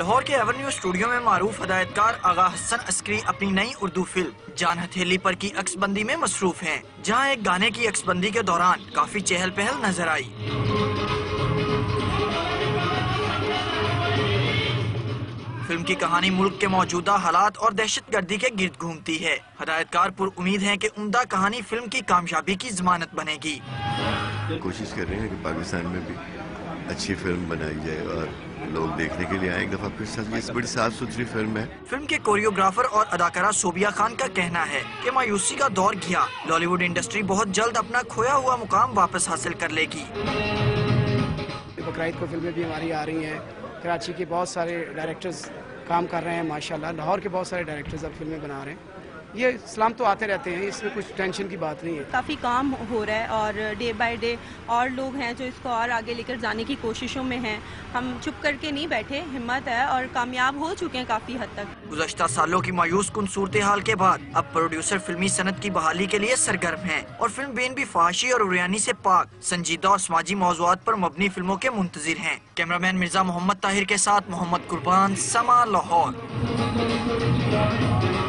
لاہور کے avenue studio میں معروف ہدایتکار آغا حسن عسکری اپنی نئی اردو فلم جان ہتھیلی پر کی عکس بندی میں مصروف ہیں، جہاں ایک گانے کی عکس بندی کے دوران کافی چہل پہل نظر آئی۔ فلم کی کہانی ملک کے موجودہ حالات اور دہشت گردی کے گرد گھومتی ہے۔ ہدایتکار پر امید ہیں کہ عمدہ کہانی فلم کی کامیابی کی ضمانت بنے گی۔ کوشش کر رہے ہیں کہ پاکستان میں بھی اچھی فلم بنائی جائے اور لوگ دیکھنے کے لیے آئیں ایک دفعہ پھر۔ یہ بڑی صاف ستھری فلم ہے۔ فلم کے کوریوگرافر اور اداکارہ صوبیہ خان کا کہنا ہے کہ مایوسی کا دور گیا، لالی ووڈ انڈسٹری بہت جلد اپنا کھویا ہوا مقام واپس حاصل کر لے گی۔ بقرعید کو فلمیں بھی ہماری آ رہی ہیں، کراچی کے بہت سارے ڈائریکٹرز کام کر رہے ہیں ماشاءاللہ، لاہور کے بہت سارے ڈائریکٹرز اب فلمیں بنا رہے ہیں۔ یہ اسلام تو آتے رہتے ہیں، اس میں کچھ ٹینشن کی بات نہیں ہے۔ کافی کام ہو رہا ہے اور ڈے بائی ڈے اور لوگ ہیں جو اس کو اور آگے لے کر جانے کی کوششوں میں ہیں۔ ہم چھپ کر کے نہیں بیٹھے، ہمت ہے اور کامیاب ہو چکے ہیں کافی حد تک۔ گزشتہ سالوں کی مایوس کن صورتحال کے بعد اب پروڈیوسر فلمی صنعت کی بحالی کے لیے سرگرم ہیں اور فلم بین بھی فحاشی اور عریانی سے پاک، سنجیدہ اور سماجی موضوعات پر مبنی فلموں کے منتظر ہیں۔ کیمرامین مرزا محمد طاہر کے ساتھ محمد قربان، سما، لاہور۔